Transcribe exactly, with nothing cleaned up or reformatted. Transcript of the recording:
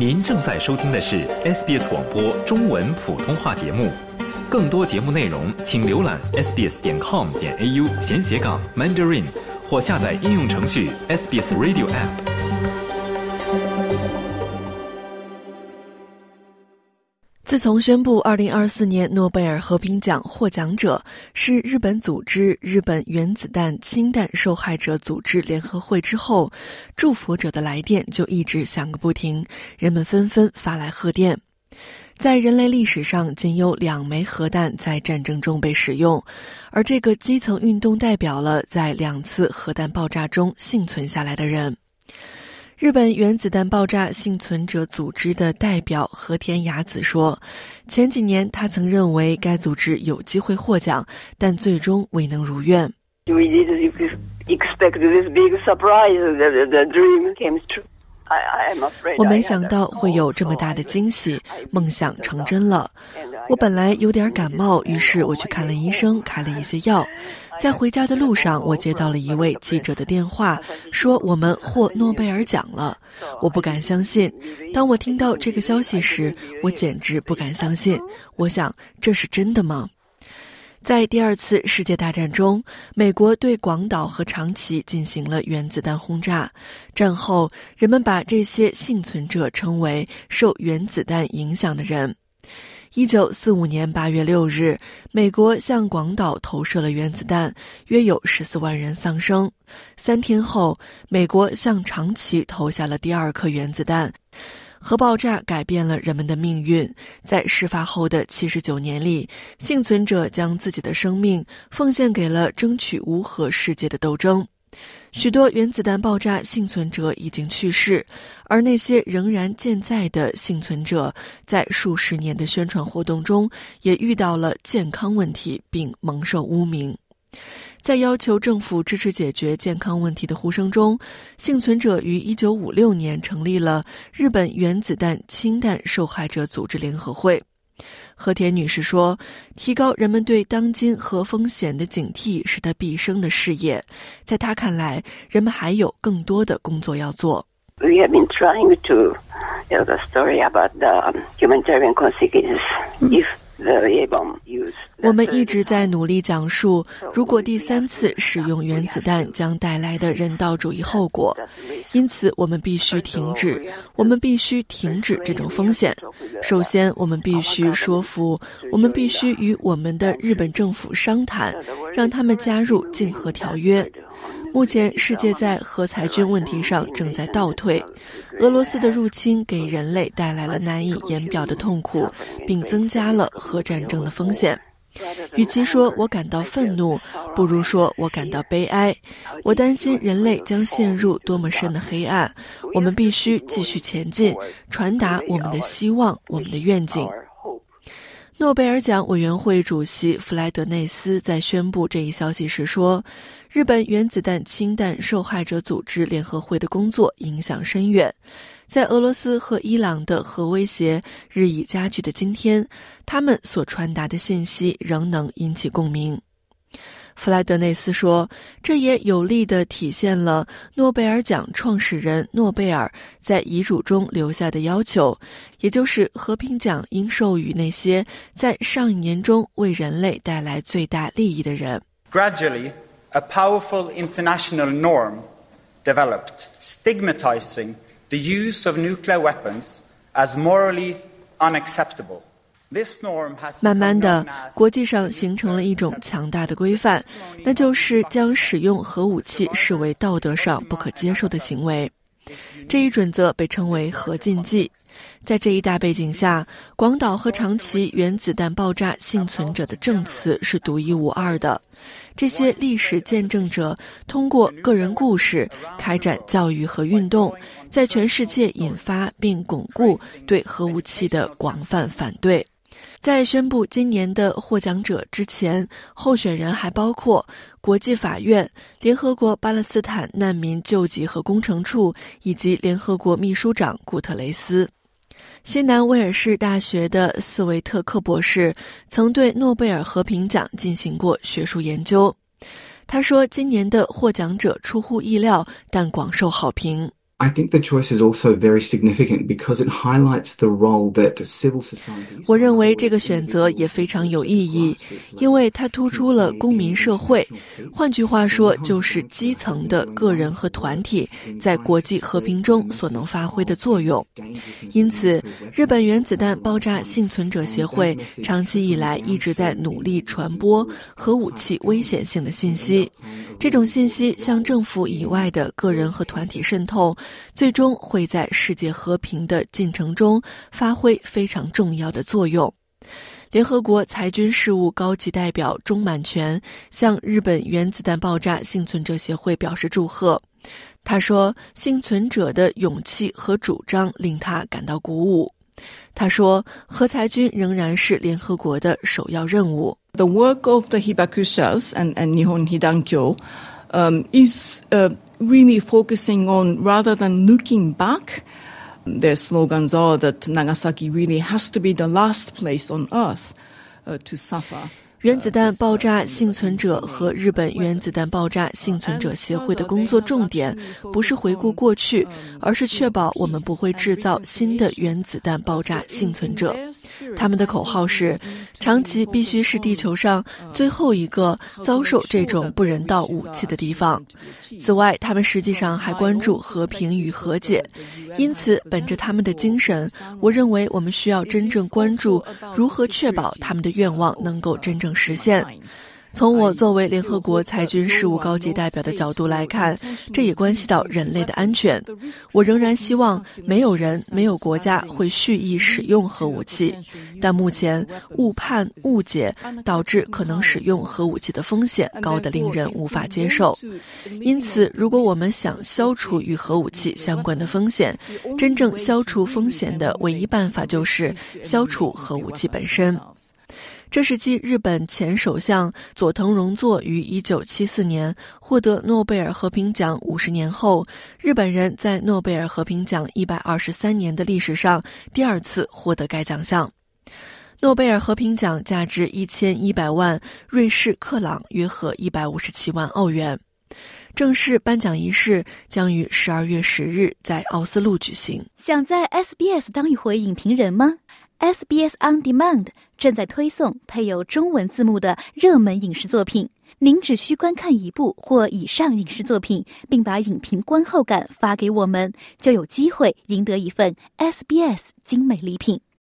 您正在收听的是 S B S 广播中文普通话节目。更多节目内容，请浏览 s b s 点 com 点 a u 闲斜杠 Mandarin 或下载应用程序 S B S Radio App。 自从宣布二零二四年诺贝尔和平奖获奖者是日本组织日本原子弹氢弹受害者组织联合会之后，祝福者的来电就一直响个不停，人们纷纷发来贺电。在人类历史上，仅有两枚核弹在战争中被使用，而这个基层运动代表了在两次核弹爆炸中幸存下来的人。日本原子弹爆炸幸存者组织的代表和田雅子说，前几年他曾认为该组织有机会获奖，但最终未能如愿。 We didn't expect this big surprise that the dream came true. 我没想到会有这么大的惊喜，梦想成真了。我本来有点感冒，于是我去看了医生，开了一些药。在回家的路上，我接到了一位记者的电话，说我们获诺贝尔奖了。我不敢相信，当我听到这个消息时，我简直不敢相信。我想，这是真的吗？在第二次世界大战中，美国对广岛和长崎进行了原子弹轰炸。战后，人们把这些幸存者称为受原子弹影响的人。一九四五年八月六日，美国向广岛投射了原子弹，约有十四万人丧生。三天后，美国向长崎投下了第二颗原子弹。核爆炸改变了人们的命运，在事发后的七十九年里，幸存者将自己的生命奉献给了争取无核世界的斗争。许多原子弹爆炸幸存者已经去世，而那些仍然健在的幸存者，在数十年的宣传活动中，也遇到了健康问题并蒙受污名。在要求政府支持解决健康问题的呼声中，幸存者于一九五六年成立了日本原子弹氢弹受害者组织联合会。和田女士说，提高人们对当今核风险的警惕是她毕生的事业。在她看来，人们还有更多的工作要做。 We have been trying to tell the story about the humanitarian consequences if 我们一直在努力讲述，如果第三次使用原子弹将带来的人道主义后果。因此，我们必须停止，我们必须停止这种风险。首先，我们必须说服，我们必须与我们的日本政府商谈，让他们加入禁核条约。目前，世界在核裁军问题上正在倒退。俄罗斯的入侵给人类带来了难以言表的痛苦，并增加了核战争的风险。与其说我感到愤怒，不如说我感到悲哀。我担心人类将陷入多么深的黑暗。我们必须继续前进，传达我们的希望，我们的愿景。诺贝尔奖委员会主席弗莱德内斯在宣布这一消息时说，日本原子弹氢弹受害者组织联合会的工作影响深远。在俄罗斯和伊朗的核威胁日益加剧的今天，他们所传达的信息仍能引起共鸣。弗莱德内斯说，这也有力地体现了诺贝尔奖创始人诺贝尔在遗嘱中留下的要求，也就是和平奖应授予那些在上一年中为人类带来最大利益的人。 Gradually, a powerful international norm developed, stigmatizing the use of nuclear weapons as morally unacceptable. 慢慢的，国际上形成了一种强大的规范，那就是将使用核武器视为道德上不可接受的行为。这一准则被称为核禁忌。在这一大背景下，广岛和长崎原子弹爆炸幸存者的证词是独一无二的。这些历史见证者通过个人故事开展教育和运动，在全世界引发并巩固对核武器的广泛反对。在宣布今年的获奖者之前，候选人还包括国际法院、联合国巴勒斯坦难民救济和工程处以及联合国秘书长古特雷斯。新南威尔士大学的斯维特克博士曾对诺贝尔和平奖进行过学术研究。他说，今年的获奖者出乎意料，但广受好评。 I think the choice is also very significant because it highlights the role that civil society. 我认为这个选择也非常有意义，因为它突出了公民社会，换句话说，就是基层的个人和团体在国际和平中所能发挥的作用。因此，日本原子弹爆炸幸存者协会长期以来一直在努力传播核武器危险性的信息。这种信息向政府以外的个人和团体渗透，最终会在世界和平的进程中发挥非常重要的作用。联合国裁军事务高级代表钟满全向日本原子弹爆炸幸存者协会表示祝贺。他说，幸存者的勇气和主张令他感到鼓舞。他说，核裁军仍然是联合国的首要任务。 The work of the Hibakushas and, and Nihon Hidankyo um, is uh, really focusing on, rather than looking back, their slogans are that Nagasaki really has to be the last place on earth uh, to suffer. 原子弹爆炸幸存者和日本原子弹爆炸幸存者协会的工作重点不是回顾过去，而是确保我们不会制造新的原子弹爆炸幸存者。他们的口号是，长崎必须是地球上最后一个遭受这种不人道武器的地方。此外，他们实际上还关注和平与和解。因此，本着他们的精神，我认为我们需要真正关注如何确保他们的愿望能够真正实现。从我作为联合国裁军事务高级代表的角度来看，这也关系到人类的安全。我仍然希望没有人、没有国家会蓄意使用核武器，但目前误判、误解导致可能使用核武器的风险高得令人无法接受。因此，如果我们想消除与核武器相关的风险，真正消除风险的唯一办法就是消除核武器本身。这是继日本前首相佐藤荣作于一九七四年获得诺贝尔和平奖五十年后，日本人在诺贝尔和平奖一百二十三年的历史上第二次获得该奖项。诺贝尔和平奖价值一千一百万瑞士克朗，约合一百五十七万澳元。正式颁奖仪式将于十二月十日在奥斯陆举行。 想在 S B S 当一回影评人吗？ S B S On Demand 正在推送配有中文字幕的热门影视作品，您只需观看一部或以上影视作品，并把影评观后感发给我们，就有机会赢得一份 S B S 精美礼品。